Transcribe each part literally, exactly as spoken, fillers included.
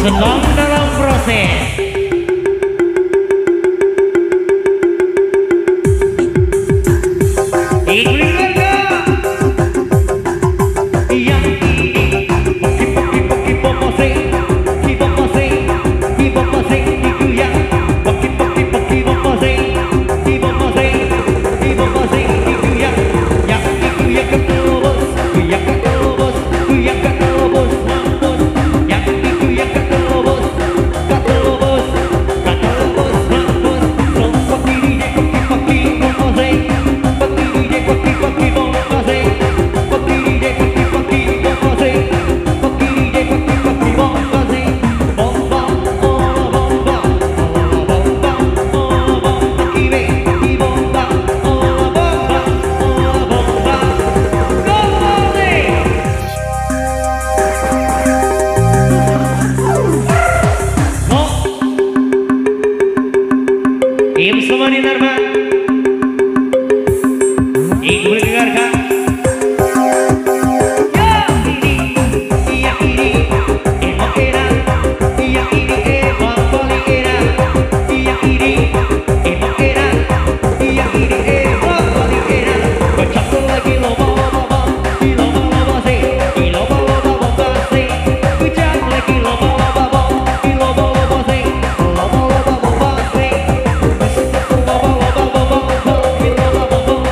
sedang dalam proses. Iklim harga yang ini poki poki poki pomose, ki pomose, ki pomose, dikuya poki poki poki pomose, ki pomose, ki pomose, dikuya yang dikuya ke telobos, kuya ke telobos, kuya ke telobos, mampus yang dikuya ke telobos, ke telobos, ke telobos, mampus rompok diri poki poki pomose. Poki poki bombase, poki de poki poki bombase, poki de poki poki bombase, bomba, oh bomba, oh bomba, oh bomba, kibe, ki bomba, oh bomba, oh bomba, bombase. Oh, im semani narma. Ini boleh dengarkan. Ya ini, ya ini, emang enak. Ya ini emang paling enak. Ya ini, emang enak. Ya ini emang paling enak. Bercampur lagi loba loba, di loba loba sih, di loba loba loba sih. Bercampur lagi loba loba loba, di loba loba sih, loba loba loba sih. Loba loba loba loba, di loba loba loba.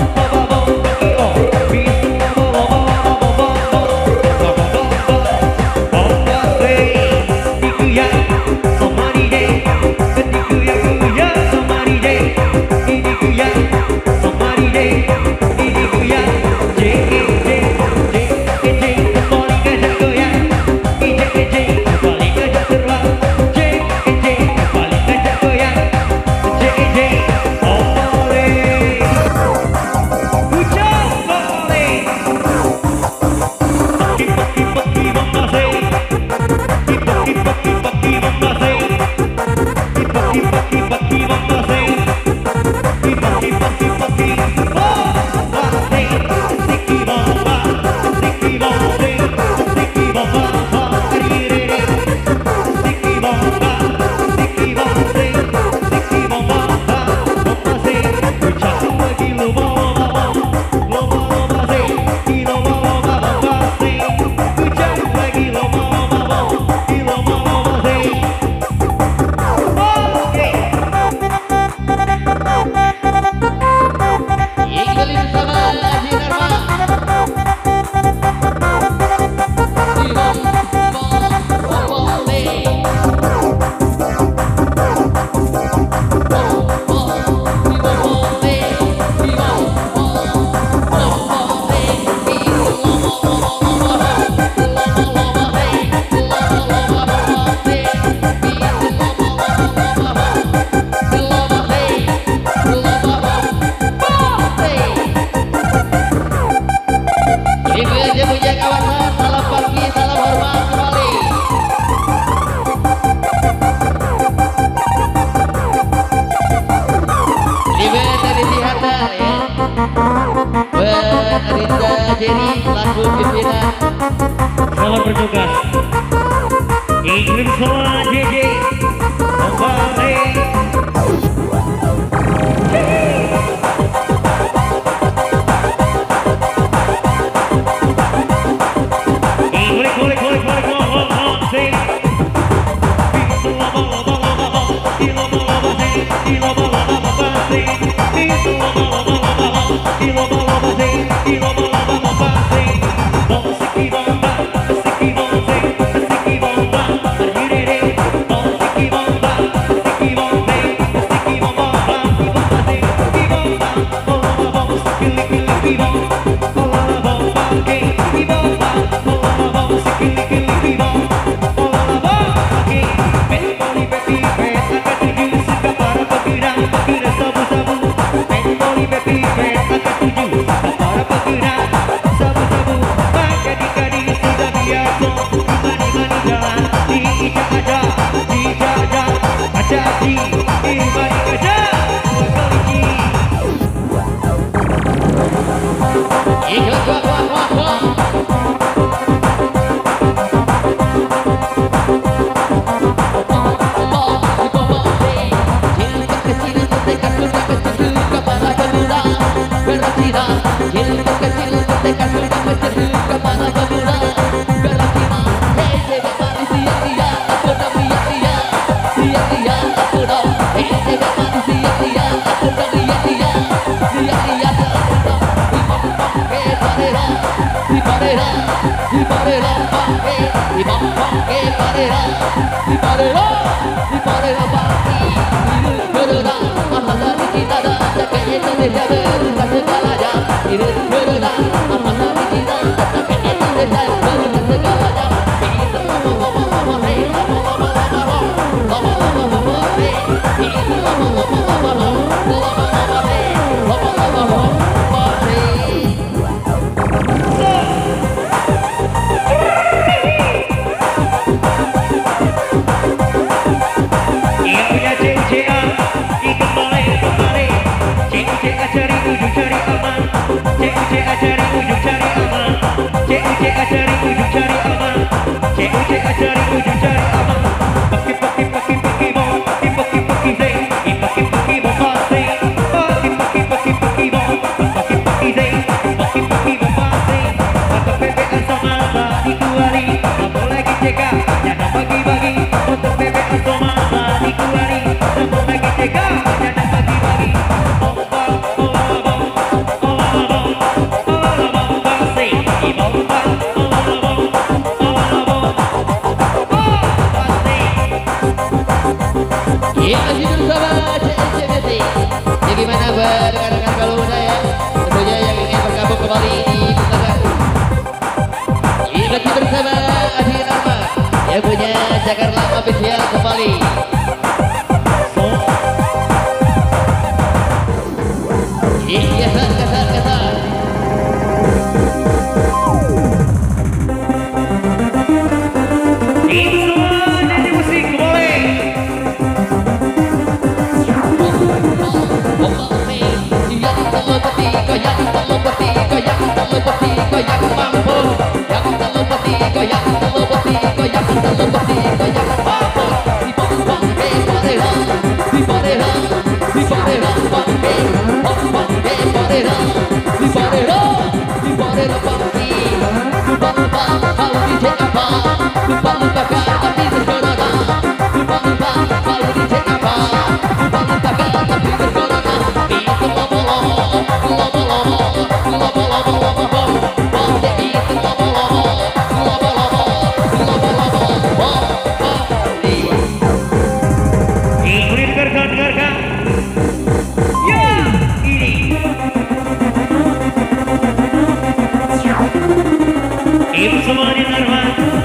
Rinda Jerry lagu pimpinan. Selamat bertugas. Iklim semua J J kembali. Kulik kulik kulik kulik mohon mohon sing. Loba loba loba loba, di loba loba sing, di loba loba loba sing, di loba loba loba loba, di loba loba sing, di loba loba loba sing. Musiki bomba, musiki bomba, musiki bomba, berdiri. Musiki bomba, musiki bomba, musiki bomba, bomba sing, di bomba, bomba bomba, musiki liki bomba, bomba bomba, di bomba, bomba bomba, musiki liki bomba, bomba bomba. Pempoli pepi pet, angkat tujuh suka para pekira, pekira sabu sabu. Pempoli pepi pet, angkat tujuh. Parero, di Parero pasti hidup berenang, apa tadi kita dah jaga Indonesia berubah segalanya. Hidup berenang, apa tadi kita dah jaga Indonesia berubah segalanya. Kita ngomong-ngomong hey, ngomong-ngomong ngomong-ngomong hey, kita ngomong-ngomong ngomong-ngomong hey, ngomong-ngomong hey. Yang punya C U C A, ikut boleh, ikut boleh. C U C A cari ujung cari aman. C U C A cari ujung cari aman. C U C A cari ujung cari aman. C U C A cari ujung cari aman. Pakai pakai pakai pakai mau, pakai pakai pakai zeng, pakai pakai mau pasti. Pakai pakai pakai pakai mau, pakai pakai zeng, pakai pakai mau pasti. Untuk P P A sama tadi kuali, tak boleh dicegah, jangan bagi-bagi. Untuk P P A sama tadi kuali, tak boleh dicegah, jangan bagi-bagi. Oh oh oh oh oh oh oh pasti, ibu oh oh oh oh pasti. Ya masih bersama C C B T. Ya gimana rekan-rekan kalau muda ya, tentunya yang ingin bergabung kembali di putaran. Ya masih bersama Adi Rama yang punya Jakarta Official kembali. Iya kasar kasar kasar. Ini semua nyanyi musik boleh. Ini dengarkan, dengarkan. Ya, ini. Ibu semua dengarkan.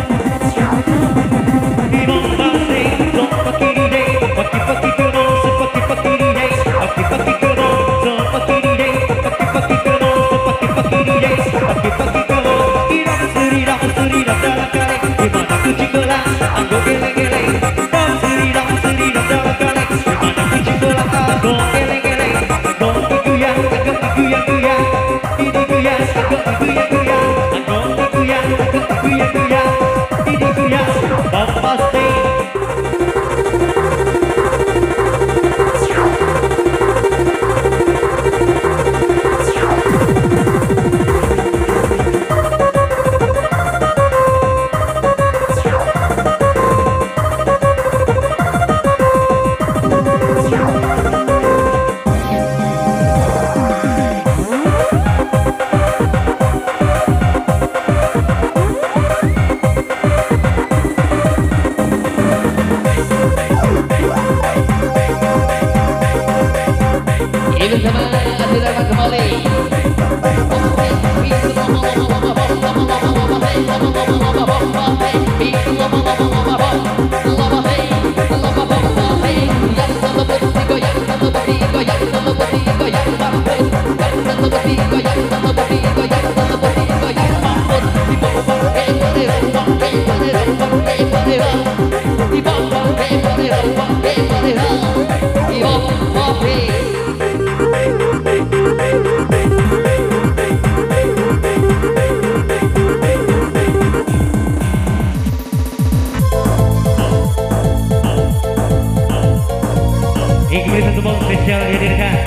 Ibu pasti seperti ini, pagi-pagi kenal seperti-pagi ini, pagi-pagi kenal seperti ini, pagi-pagi kenal seperti-pagi ini, pagi-pagi kenal irang serirang serirang dalam kali, di mana kucing gelang, anggo geleng-geleng, dan serirang serirang dalam kali, di mana kucing gelang, anggo geleng-geleng, anggo diguyang, anggo diguyang-guyang, ini guyang, anggo diguyang-guyang, anggo diguyang, anggo diguyang-guyang, ini guyang, dan pasti. Ini bersama Adi Rama kembali. Ini satu bom spesial dihadirkan.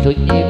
sunyi